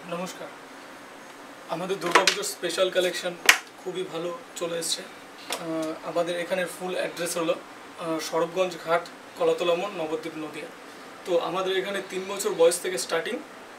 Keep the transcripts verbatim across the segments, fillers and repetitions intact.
নমস্কার। আমাদের দুর্গাপুজোর স্পেশাল কালেকশন খুবই ভালো চলে এসছে। আমাদের এখানের ফুল অ্যাড্রেস হলো সরবগঞ্জ ঘাট, কলাতলা মোড়, নবদ্বীপ, নদিয়া। তো আমাদের এখানে তিন বছর বয়স থেকে স্টার্টিং,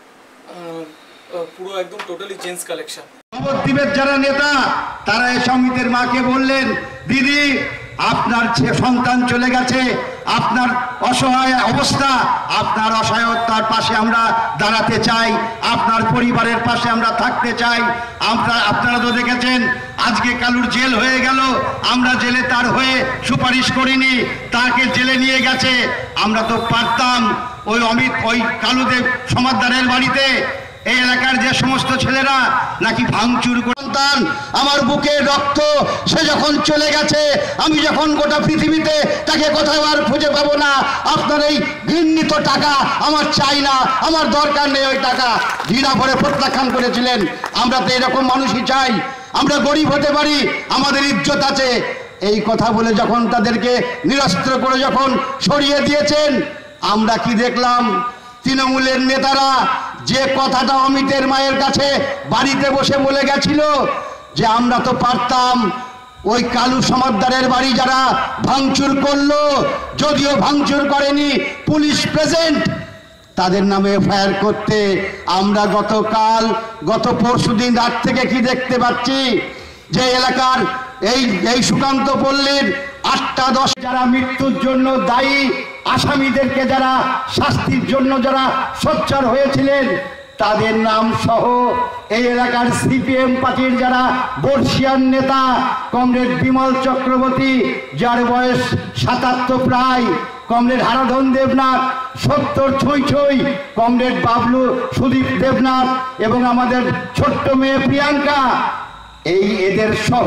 পুরো একদম টোটালি জেন্টস কালেকশন। নবদ্বীপের যারা নেতা তারা এই সমিতির মাকে বললেন, দিদি আপনার সন্তান চলে গেছে, আপনার অসহায় অবস্থা, আপনার অসহায়তার পাশে আমরা দাঁড়াতে চাই, আপনার পরিবারের পাশে আমরা থাকতে চাই। আমরা আপনারা তো দেখেছেন আজকে কালুর জেল হয়ে গেল, আমরা জেলে তার হয়ে সুপারিশ করিনি, তাকে জেলে নিয়ে গেছে। আমরা তো পারতাম ওই অমিত ওই কালুদেব সমাদদারের বাড়িতে এই এলাকার যে সমস্ত ছেলেরা নাকি ভাঙচুর সন্তান, আমার বুকে রক্ত, সে যখন চলে গেছে, আমি যখন গোটা পৃথিবীতে তাকে কোথাও আর খুঁজে পাবো না। আপনার এই ঘৃণিত টাকা আমার চাই না, আমার দরকার নেই ওই টাকা। ঘৃণা ভরে প্রত্যাখ্যান করেছিলেন। আমরা তো এরকম মানুষই চাই, আমরা গরিব হতে পারি, আমাদের ইজ্জত আছে। এই কথা বলে যখন তাদেরকে নিরস্ত্র করে যখন সরিয়ে দিয়েছেন, আমরা কি দেখলাম? তৃণমূলের নেতারা যে কথাটা অমিতের মায়ের কাছে বাড়িতে বসে বলে গেছিল যে আমরা তো পারতাম ওই কালু সমাদদারের বাড়ি যারা ভাঙচুর করলো, যদিও ভাঙচুর করেনি, পুলিশ প্রেজেন্ট, তাদের নামে এফআইআর করতে। আমরা গতকাল গত পরশু দিন রাত থেকে কি দেখতে পাচ্ছি যে এলাকার এই এই সুকান্ত পল্লীর আটটা দশ যারা মৃত্যুর জন্য দায়ী, আসামিদেরকে যারা শাস্তির জন্য যারা সোচ্চার হয়েছিলেন, তাদের নাম সহ এই এলাকার সিপিএম পার্টির যারা বর্ষিয়ান নেতা, কমরেড বিমল চক্রবর্তী যার বয়স সাতাত্তর প্রায়, কমরেড হারাধন দেবনাথ সত্তর ছুঁই ছুঁই, কমরেড বাবলু সুদীপ দেবনাথ এবং আমাদের ছোট্ট মেয়ে প্রিয়াঙ্কা, এই এদের সহ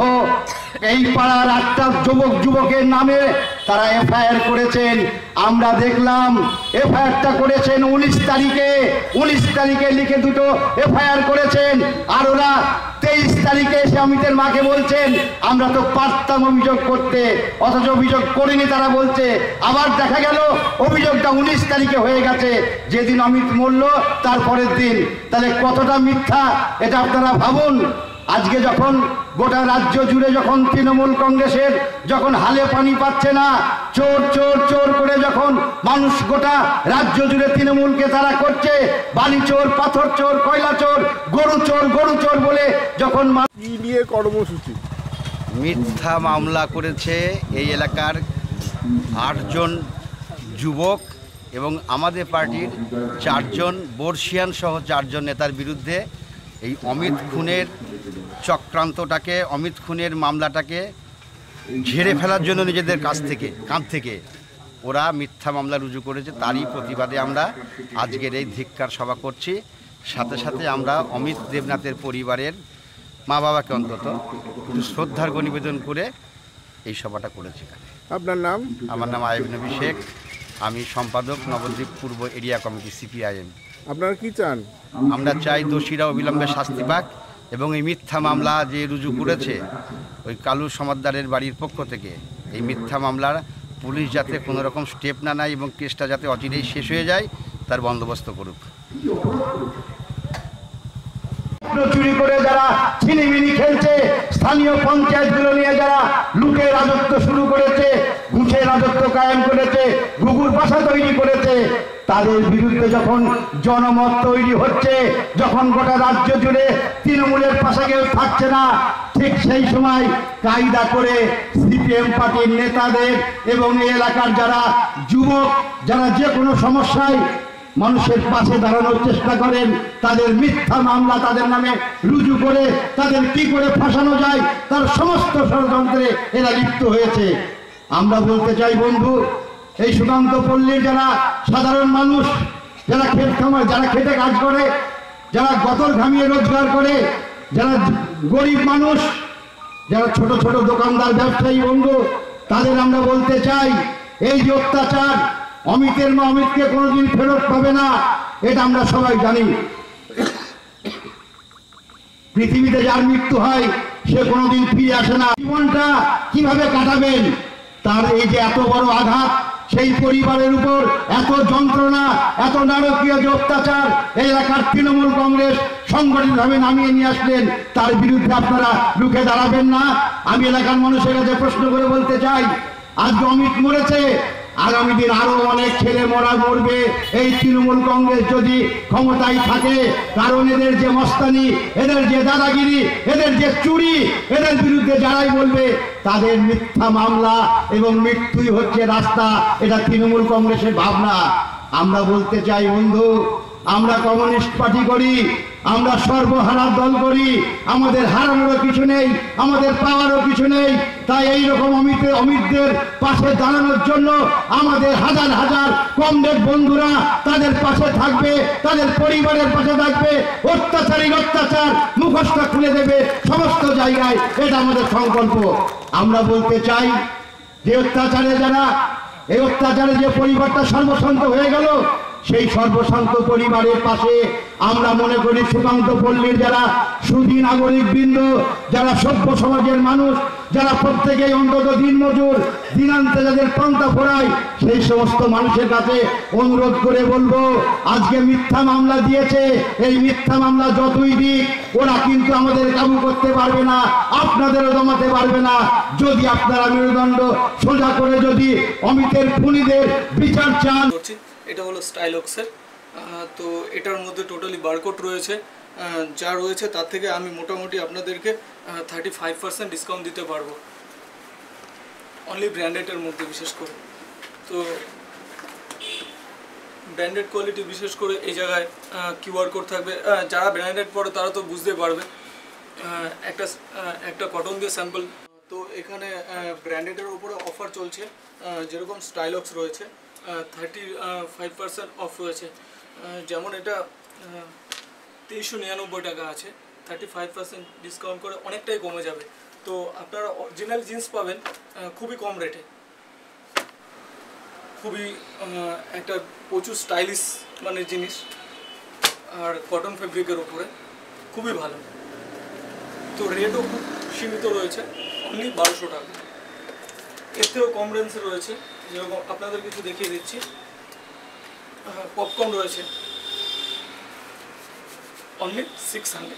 এই পাড়ার আটটা যুবক যুবকের নামে তারা এফআইআর করেছেন। আমরা দেখলাম এফআইআরটা করেছেন উনিশ তারিখে, উনিশ তারিখে লিখে দুটো এফআইআর করেছেন। আর ওরা তেইশ তারিখে এসে অমিতের মাকে বলছেন আমরা তো পারতাম অভিযোগ করতে, অথচ অভিযোগ করিনি তারা বলছে। আবার দেখা গেল অভিযোগটা উনিশ তারিখে হয়ে গেছে, যেদিন অমিত মরল তারপরের দিন। তাহলে কতটা মিথ্যা এটা আপনারা ভাবুন। আজকে যখন গোটা রাজ্য জুড়ে যখন তৃণমূল কংগ্রেসের যখন হালে পানি পাচ্ছে না, চোর চোর চোর করে যখন মানুষ গোটা রাজ্য জুড়ে তৃণমূলকে তারা করছে, বালি চোর, পাথর চোর, কয়লা চোর, গরু চোর, গরু চোর বলে যখন কি নিয়ে কর্মসূচি? মিথ্যা মামলা করেছে এই এলাকার আটজন যুবক এবং আমাদের পার্টির চারজন বর্ষিয়ান সহ চারজন নেতার বিরুদ্ধে এই অমিত খুনের চক্রান্তটাকে, অমিত খুনের মামলাটাকে ঝেড়ে ফেলার জন্য নিজেদের কাছ থেকে কাঁধ থেকে ওরা মিথ্যা মামলা রুজু করেছে। তারই প্রতিবাদে আমরা আজকের এই ধিক্কার সভা করছি। সাথে সাথে আমরা অমিত দেবনাথের পরিবারের মা বাবাকে অন্তত একটু শ্রদ্ধার্ঘ নিবেদন করে এই সভাটা করেছি। আপনার নাম? আমার নাম আইব নবী শেখ, আমি সম্পাদক নবদ্বীপ পূর্ব এরিয়া কমিটি সিপিআইএম। আপনারা কি চান? আমরা চাই দোষীরা অবিলম্বে শাস্তি পাক এবং এই মিথ্যা মামলা যে রুজু করেছে ওই কালু সমাদদারের বাড়ির পক্ষ থেকে, এই মিথ্যা মামলার পুলিশ যাতে কোনো রকম স্টেপ না নেয় এবং কেসটা যাতে অচিরেই শেষ হয়ে যায় তার বন্দোবস্ত করুক। চুরি করে যারা ছিনিমিনি খেলছে, স্থানীয় পঞ্চায়েতগুলো নিয়ে যারা লুটের রাজত্ব শুরু করেছে, ঘুষের রাজত্ব কায়েম করেছে, ঘুঘুর বাসা তৈরি করেছে, তাদের বিরুদ্ধে যখন জনমত তৈরি হচ্ছে, যখন গোটা রাজ্য জুড়ে তৃণমূলের পাশে কেউ থাকছে না, ঠিক সেই সময় কায়দা করে সিপিএম পার্টির নেতাদের এবং এই এলাকার যারা যুবক যারা যে কোনো সমস্যায় মানুষের পাশে দাঁড়ানোর চেষ্টা করেন, তাদের মিথ্যা মামলা তাদের নামে রুজু করে তাদের কি করে ফাঁসানো যায় তার সমস্ত ষড়যন্ত্রে এরা লিপ্ত হয়েছে। আমরা বলতে চাই বন্ধু, এই সুকান্ত পল্লীর যারা সাধারণ মানুষ, যারা খেত খামায় যারা খেটে কাজ করে, যারা গতর ঘামিয়ে রোজগার করে, যারা গরিব মানুষ, যারা ছোট ছোট দোকানদার ব্যবসায়ী বন্ধু, তাদের আমরা বলতে চাই এই যে অত্যাচার, অমিতের মা অমিতকে কোনোদিন ফেরত পাবে না, এটা আমরা সবাই জানি। পৃথিবীতে যার মৃত্যু হয় সে কোনোদিন ফিরে আসে না। জীবনটা কিভাবে কাটাবেন তার এই যে এত বড় আঘাত, সেই পরিবারের উপর এত যন্ত্রণা, এত নারকীয় যে অত্যাচার এই এলাকার তৃণমূল কংগ্রেস সংগঠিতভাবে নামিয়ে নিয়ে আসলেন, তার বিরুদ্ধে আপনারা রুখে দাঁড়াবেন না? আমি এলাকার মানুষের কাছে প্রশ্ন করে বলতে চাই, আজকে অমিত মরেছে, আগামী দিন আরো অনেক ছেলে মরা মরবে এই তৃণমূল কংগ্রেস যদি ক্ষমতায় থাকে। কারণ এদের যে মস্তানি, এদের যে দাদাগিরি, এদের যে চুরি, এদের বিরুদ্ধে যারাই বলবে তাদের মিথ্যা মামলা এবং মৃত্যুই হচ্ছে রাস্তা। এটা তৃণমূল কংগ্রেসের ভাবনা। আমরা বলতে চাই বন্ধু, আমরা কমিউনিস্ট পার্টি করি, আমরা সর্বহারার দল করি, আমাদের হারানোরও কিছু নেই, আমাদের পাওয়ারও কিছু নেই। তাই এইরকম অমিতে অমিতদের পাশে দাঁড়ানোর জন্য আমাদের হাজার হাজার কমরেড বন্ধুরা তাদের পাশে থাকবে, তাদের পরিবারের পাশে থাকবে। অত্যাচারীর অত্যাচার মুখোশটা খুলে দেবে সমস্ত জায়গায়, এটা আমাদের সংকল্প। আমরা বলতে চাই যে অত্যাচারে যারা, এই অত্যাচারে যে পরিবারটা সর্বশান্ত হয়ে গেল, সেই সর্বশান্ত পরিবারের পাশে আমরা মনে করি সুকান্ত পল্লীর যারা সুধী নাগরিক বৃন্দ, যারা সভ্য সমাজের মানুষ, যারা প্রত্যেকেই অন্তত দিনমজুর, দিনান্তে যাদের পান্তা ফোরায়, সেই সমস্ত মানুষের কাছে অনুরোধ করে বলবো, আজকে মিথ্যা মামলা দিয়েছে, এই মিথ্যা মামলা যতই দিক ওরা কিন্তু আমাদের কাবু করতে পারবে না, আপনাদেরও দমাতে পারবে না। যদি আপনারা মেরুদণ্ড সোজা করে যদি অমিতের খুনিদের বিচার চান। এটা হলো স্টাইলক্সের, তো এটার মধ্যে টোটালি বারকোড রয়েছে, যা রয়েছে তার থেকে আমি মোটামুটি আপনাদেরকে থার্টি ফাইভ পার্সেন্ট ডিসকাউন্ট দিতে পারবো, অনলি ব্র্যান্ডেডের মধ্যে বিশেষ করে। তো ব্র্যান্ডেড কোয়ালিটি বিশেষ করে এই জায়গায় কিউআর কোড থাকবে, যারা ব্র্যান্ডেড পড়ে তারা তো বুঝতে পারবে। একটা একটা কটন দিয়ে স্যাম্পল। তো এখানে ব্র্যান্ডেডের উপরে অফার চলছে, যেরকম স্টাইলক্স রয়েছে থার্টি ফাইভ পার্সেন্ট অফ রয়েছে, যেমন এটা তেইশশো নিরানব্বই টাকা আছে, থার্টি ফাইভ পার্সেন্ট ডিসকাউন্ট করে অনেকটাই কমে যাবে। তো আপনারা অরিজিনাল জিন্স পাবেন খুবই কম রেটে, খুবই একটা প্রচুর স্টাইলিশ মানে জিনিস, আর কটন ফেব্রিকের উপরে খুবই ভালো। তো রেটও খুব সীমিত রয়েছে, অনলি বারোশো টাকা। এর থেকেও কম রেঞ্জে রয়েছে, যেরকম আপনাদের কিছু দেখিয়ে দিচ্ছি। পপকর্ন রয়েছে অনলি সিক্স হান্ড্রেড।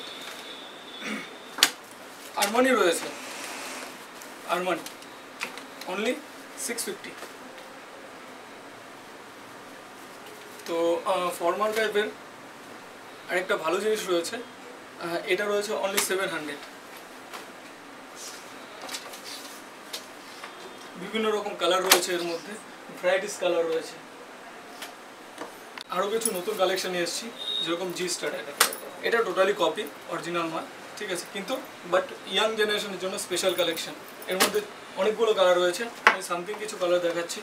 আরমানি রয়েছে, আরমানি অনলি সিক্স ফিফটি। তো ফর্মাল টাইপের আরেকটা ভালো জিনিস রয়েছে, এটা রয়েছে অনলি সেভেন হান্ড্রেড। বিভিন্ন রকম কালার রয়েছে, এর মধ্যে ভ্যারাইটিস কালার রয়েছে। আরও কিছু নতুন কালেকশন নিয়ে এসেছি, যেরকম জি স্টার। এটা টোটালি কপি, অরিজিনাল মাল, ঠিক আছে, কিন্তু বাট ইয়াং জেনারেশনের জন্য স্পেশাল কালেকশন। এর মধ্যে অনেকগুলো কালার রয়েছে, আমি সামথিং কিছু কালার দেখাচ্ছি।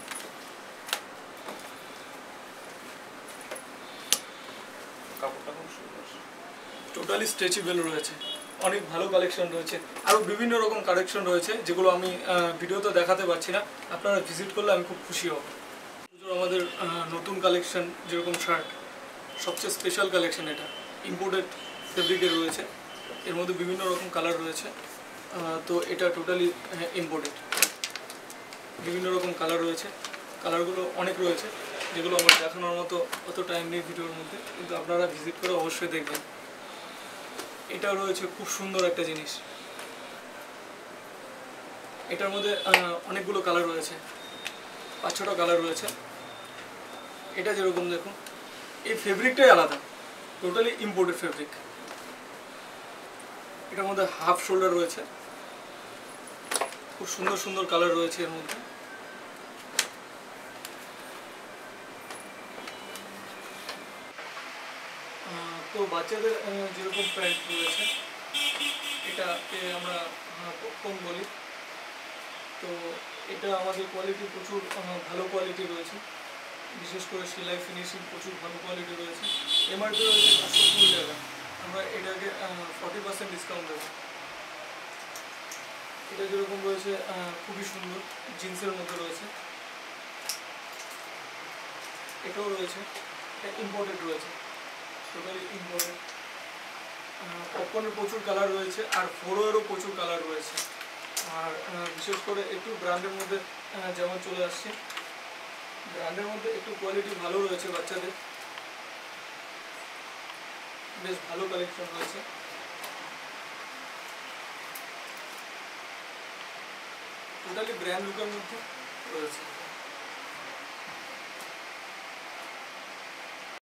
টোটালি স্ট্রেচেবল রয়েছে, অনেক ভালো কালেকশন রয়েছে। আরও বিভিন্ন রকম কালেকশন রয়েছে, যেগুলো আমি ভিডিওতে দেখাতে পারছি না, আপনারা ভিজিট করলে আমি খুব খুশি হব। আমাদের নতুন কালেকশন, যেরকম শার্ট, সবচেয়ে স্পেশাল কালেকশন, এটা ইম্পোর্টেড ফেব্রিকের রয়েছে, এর মধ্যে বিভিন্ন রকম কালার রয়েছে। তো এটা টোটালি ইম্পোর্টেড, বিভিন্ন রকম কালার রয়েছে, কালারগুলো অনেক রয়েছে, যেগুলো আমার দেখানোর মতো অত টাইম নেই ভিডিওর মধ্যে, কিন্তু আপনারা ভিজিট করে অবশ্যই দেখবেন। এটা রয়েছে খুব সুন্দর একটা জিনিস, এটার মধ্যে অনেকগুলো কালার রয়েছে, পাঁচ ছটা কালার রয়েছে। এটা যেরকম দেখুন, এই ফেব্রিকটাই আলাদা, টোটালি ইম্পোর্টেড ফেব্রিক। এটার মধ্যে হাফ শোল্ডার রয়েছে, খুব সুন্দর সুন্দর কালার রয়েছে এর মধ্যে। তো বাচ্চাদের যেরকম প্যান্ট রয়েছে, এটাকে আমরা পপকর্ন বলি। তো এটা আমাদের কোয়ালিটি প্রচুর ভালো কোয়ালিটি রয়েছে, বিশেষ করে সেলাই ফিনিশিং প্রচুর ভালো কোয়ালিটি রয়েছে। এমআরপি রয়েছে চারশো কুড়ি টাকা, আমরা এটাকে ফর্টি পার্সেন্ট ডিসকাউন্ট দেবো। এটা যেরকম রয়েছে খুবই সুন্দর, জিন্সের মধ্যে রয়েছে। এটাও রয়েছে, এটা ইম্পোর্টেড রয়েছে, টোটালি ইম্পোর্টেড। পপকর্নের প্রচুর কালার রয়েছে, আর ফোরোয়েরও প্রচুর কালার রয়েছে। আর বিশেষ করে একটু ব্র্যান্ডের মধ্যে যেমন চলে আসছে, ব্র্যান্ডের মধ্যে একটু কোয়ালিটি ভালো রয়েছে বাচ্চাদের, বেশ ভালো কালেকশন রয়েছে। টোটালি ব্র্যান্ড লুকের মধ্যে রয়েছে।